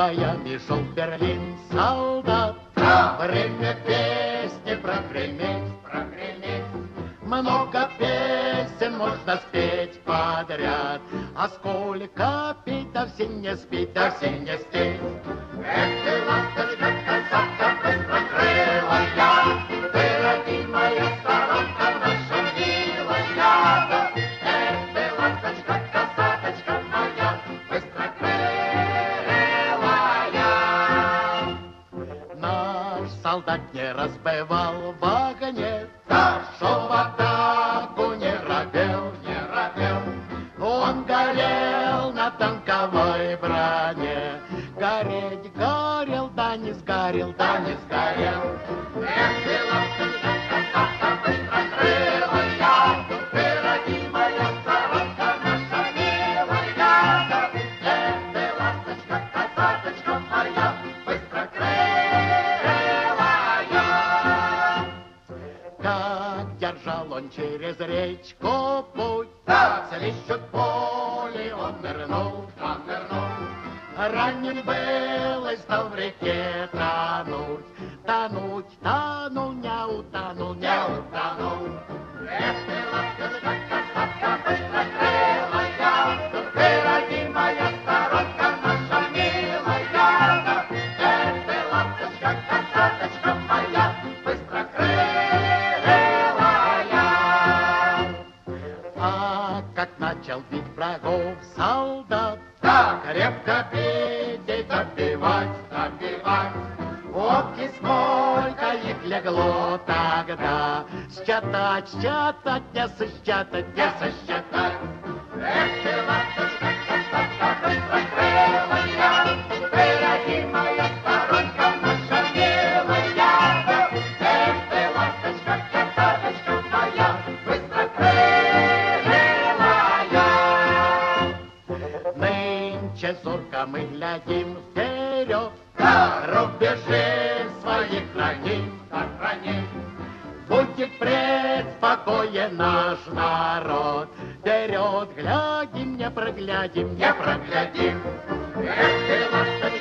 Майами шел в Берлин солдат. Время песни прогреметь, прогреметь. Много песен можно спеть подряд, а сколько петь, да все не спеть, да все не спеть. Эх ты, ласточка, косатка, быстрокрылая, ты, родимая сторонка наша милая. Эх ты, ласточка, косаточка моя, быстрокрылая. Наш солдат не разбивал в огне, шел в атаку, не робел, не робел. Он горел на танковой броне, гореть горел, да не сгорел, да не сгорел. Эх ты, ласточка, косатка, быстрокрылая, ты, родимая сторонка наша милая. Эх ты, ласточка, косаточка моя, быстрокрылая. Как держал он через речку путь, свищут поле, он нырнул, он нырнул. Ранен был и стал в реке тонуть, тонуть, тонул, не утонул, не утонул. Эх ты, ласточка, косатка, быстрокрылая, ты, родимая сторонка наша милая. Эх ты, ласточка, косаточка моя, быстрокрылая. А как начал бить врагов солдат, крепко пить и добивать, добивать. Вот и сколько их легло тогда, считать, считать, не сосчитать, не сосчитать. Эх ты, ласточка, косатка, быстрокрылая, ты, родимая сторонка наша милая. Эх ты, ласточка, косаточка моя, быстрокрылая. Нынче зорко мы глядим вперед, рубежи свои храним, храним. Будет преспокоен наш народ, вперед глядим, не проглядим, не проглядим. Эх ты, ласточка,